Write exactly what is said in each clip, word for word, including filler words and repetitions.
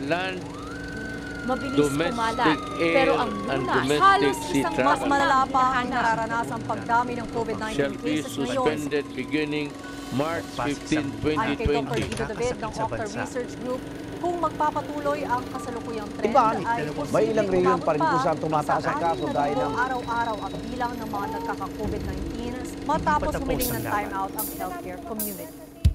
land, mabilis domestic kumalat. air, Pero ang and lunas, domestic halos sea isang travel. Mas malala pa ang hinahanap. nararanasang pagdami ng COVID shall nineteen be cases ngayon. suspended beginning March fifteenth, Ayon kay Doctor twenty twenty. Guido David ng Octa Research Group, kung magpapatuloy ang kasalukuyang trend Iban, ay may ilang rehiyon pa rin kung saan umabot tumataas ang sa kaso anim na dahil daang ng araw-araw ang bilang ng mga nagkaka-COVID nineteen matapos humiling ng timeout ang healthcare community.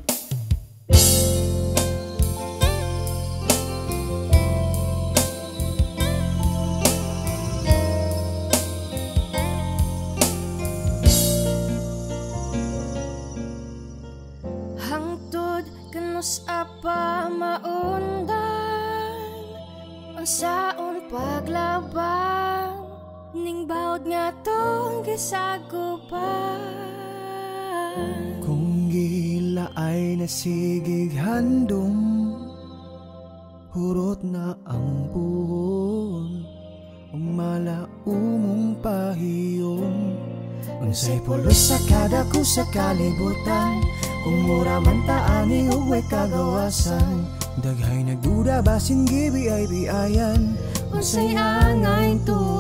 Hangtod kanus apa maundan ang saon paglabang ning bawd nga tong gisagupan. Kung gila ay nasigig handom, hurot na ang buhon, umalaumong pahiyom. Unsay pulos sa kada ko sa kalibutan, kung mura man taani uway kagawasan. Daghay nagduda basin gibi ay biayan, Unsay angay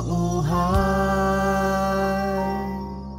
tuuhan.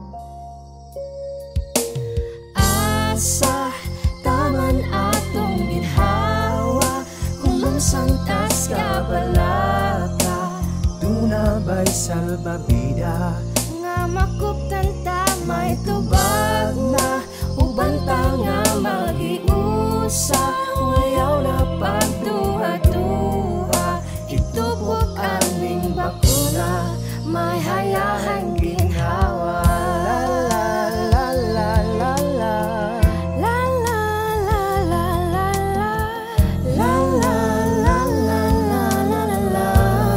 Asa taman atong ginhawa, kung lumsang tas kabalaka. tunabay salbabida, Nga makuptan ta may tubag na, uban ta nga mag-iusa. Wayaw na pagduha-duha, itubok aming bakuna, may hayahan ginhawa. la la la la la la. La la la la la la, la la la la la la la la.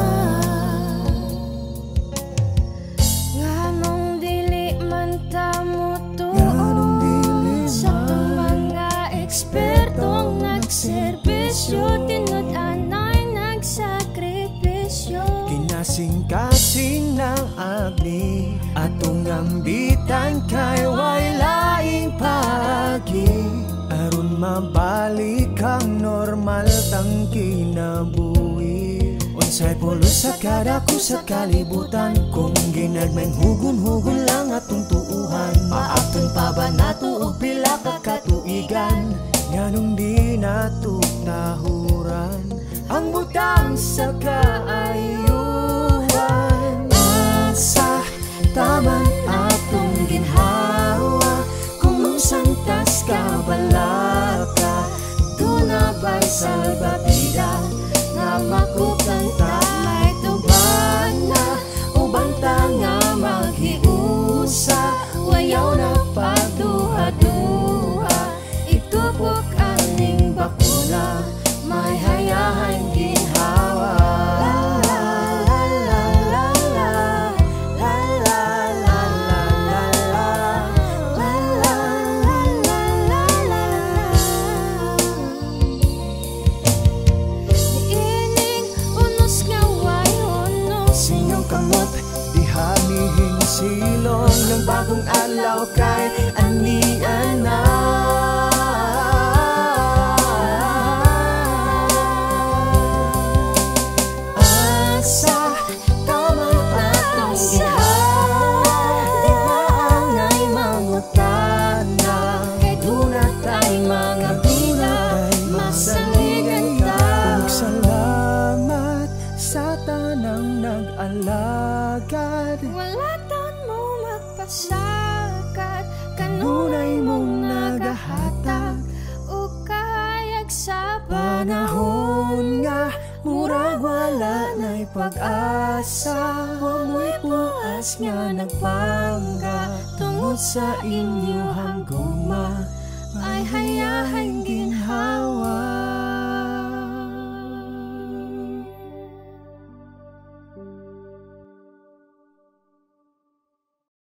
Nganong dili man ta Nganong dili mutuon sa tong mga ekspertong nagserbisyo, tinud-anay nagsakripisyo. Kinasing-kasing ng agni, atong ambitan kay way laing pagi. Aron mabalik ang normal tang kinabuhi. Unsay pulos sa kada ko sa kalibutan, kung ginagmay hugon-hugon lang atong tuuhan. Maapton pa ba nato og pila ka katuigan, nganong di nato tahuran ang butang sa kaayuhan. Asa taman atong ginhawa, kung lumsang tas kabalaka. Tunabay salbabida, nga makuptan ta may tubag na, uban ta nga maghiusa. Wayaw na pagduha-duha, itubok aning bakuna, may hayahan ginhawa. La la la la la, la la la la la la, la la la la la la la. Ining unos nga way unos, Sinyong kamot, dihanihing silong ng bagong alaw kay ani-ana. asa tama atong gihawa, di maangay mangutana. Kay duna tay mga bida, masaligan ta. Ug salamat sa tanang nag-alagad, Wala taon mo magpasagad, kanunay mong nagahatag. o kahayag sa Panahon nga murag wala na'y pag-asa, wa mo'y puas nga nagpangga tungod sa inyong guma. ay hayahan ginhawa.